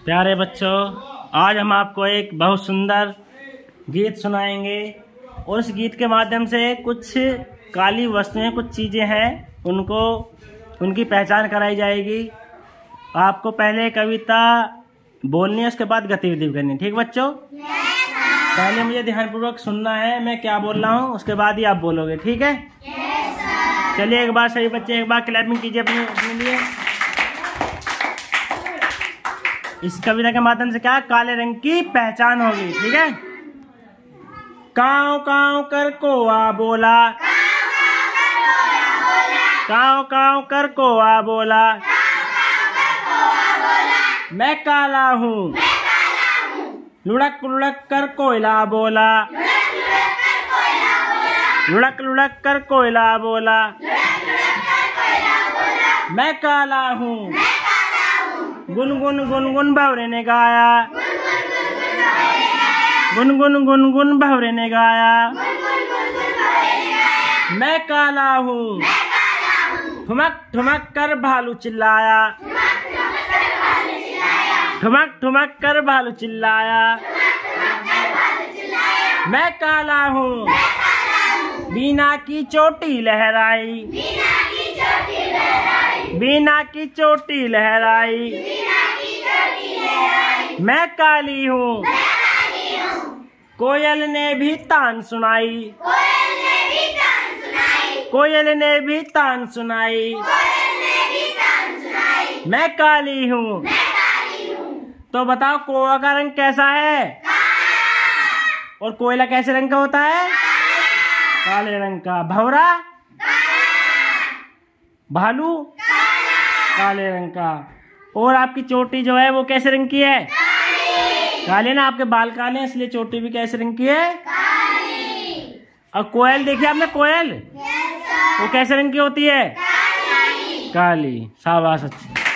प्यारे बच्चों, आज हम आपको एक बहुत सुंदर गीत सुनाएंगे और इस गीत के माध्यम से कुछ काली वस्तुएं, कुछ चीज़ें हैं, उनकी पहचान कराई जाएगी। आपको पहले कविता बोलनी है, उसके बाद गतिविधि करनी है। ठीक बच्चों? पहले मुझे ध्यानपूर्वक सुनना है, मैं क्या बोल रहा हूँ, उसके बाद ही आप बोलोगे। ठीक है? चलिए एक बार सभी बच्चे एक बार क्लैपिंग कीजिए अपने लिए। इस कविता के माध्यम से क्या काले रंग की पहचान होगी। ठीक है? काव काव कर कोआ बोला, काव काव कर कोआ बोला, मैं काला हूँ। लुढ़क लुढ़क कर कोयला बोला, लुढ़क लुढ़क कर कोयला बोला, मैं काला हूँ। गुनगुन गुनगुन भंवरे ने गाया, गुनगुन गुनगुन भंवरे ने गाया, मैं काला हूँ। ठुमक ठुमक कर भालू चिल्लाया, ठुमक ठुमक कर भालू चिल्लाया, मैं काला हूँ। बीना की चोटी लहराई, बीना की चोटी लहराई, मैं काली हूँ। कोयल ने भी तान सुनाई, कोयल ने भी तान सुनाई, मैं काली हूँ। तो बताओ कौवा का रंग कैसा है और कोयला कैसे रंग का होता है? काले रंग का। भंवरा, भालू काले रंग का। और आपकी चोटी जो है वो कैसे रंग की है? काले ना, आपके बाल काले हैं इसलिए चोटी भी कैसे रंग की है? और कोयल देखिए आपने, कोयल वो कैसे रंग की होती है? काली। शाबाश। अच्छा।